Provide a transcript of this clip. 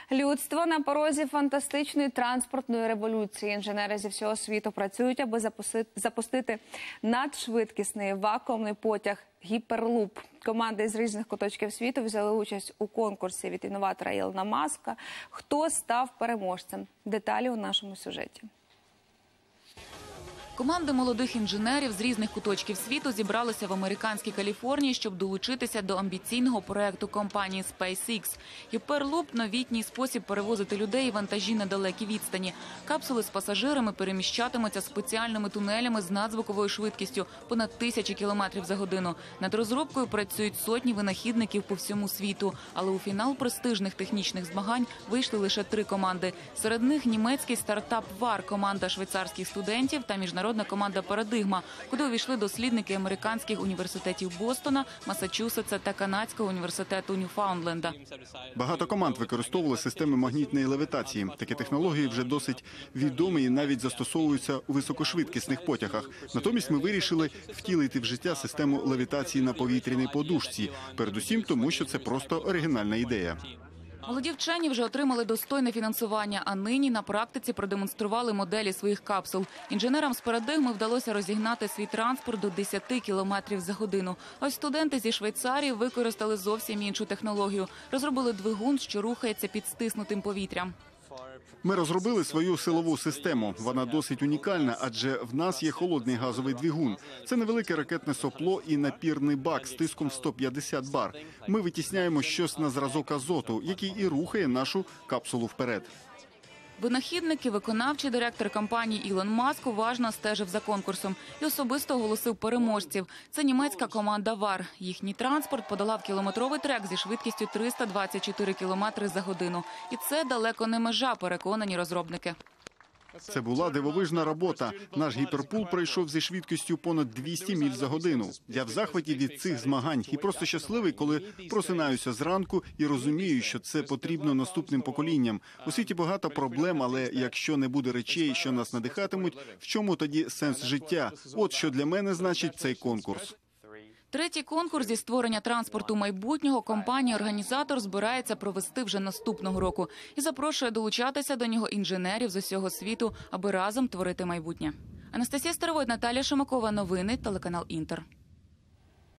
Людство на порозі фантастичної транспортної революції. Інженери зі всього світу працюють, аби запустити надшвидкісний вакуумний потяг «Гіперлуп». Команди з різних куточків світу взяли участь у конкурсі від інноватора Ілона Маска. Хто став переможцем? Деталі у нашому сюжеті. Команди молодих інженерів з різних куточків світу зібралися в американській Каліфорнії, щоб долучитися до амбіційного проєкту компанії SpaceX. Гіперлуп – новітній спосіб перевозити людей і вантажі на далекі відстані. Капсули з пасажирами переміщатимуться спеціальними тунелями з надзвуковою швидкістю – понад 1000 км за годину. Над розробкою працюють сотні винахідників по всьому світу. Але у фінал престижних технічних змагань вийшли лише 3 команди. Серед них німецький стартап «Вар», команда швейцарських студентів та міжнародна команда «Парадигма», куди увійшли дослідники американських університетів Бостона, Массачусетса та канадського університету Ньюфаундленда. Багато команд використовували системи магнітної левітації. Такі технології вже досить відомі і навіть застосовуються у високошвидкісних потягах. Натомість ми вирішили втілити в життя систему левітації на повітряній подушці. Передусім тому, що це просто оригінальна ідея. Молоді вчені вже отримали достойне фінансування, а нині на практиці продемонстрували моделі своїх капсул. Інженерам з «Парадигми» вдалося розігнати свій транспорт до 10 км за годину. Ось студенти зі Швейцарії використали зовсім іншу технологію. Розробили двигун, що рухається під стиснутим повітрям. Ми розробили свою силову систему. Вона досить унікальна, адже в нас є холодний газовий двигун. Це невелике ракетне сопло і напірний бак з тиском 150 бар. Ми витісняємо щось на зразок азоту, який і рухає нашу капсулу вперед. Винахідник і виконавчий директор компанії Ілон Маск уважно стежив за конкурсом і особисто оголосив переможців. Це німецька команда «Вар». Їхній транспорт подолав кілометровий трек зі швидкістю 324 км за годину. І це далеко не межа, переконані розробники. Це була дивовижна робота. Наш гіперпул пройшов зі швидкістю понад 200 миль за годину. Я в захваті від цих змагань і просто щасливий, коли просинаюся зранку і розумію, що це потрібно наступним поколінням. У світі багато проблем, але якщо не буде речей, що нас надихатимуть, в чому тоді сенс життя? От що для мене значить цей конкурс. Третій конкурс зі створення транспорту майбутнього компанія-організатор збирається провести вже наступного року і запрошує долучатися до нього інженерів з усього світу, аби разом творити майбутнє. Анастасія Старовойт, Наталія Шимакова. Новини, телеканал «Інтер».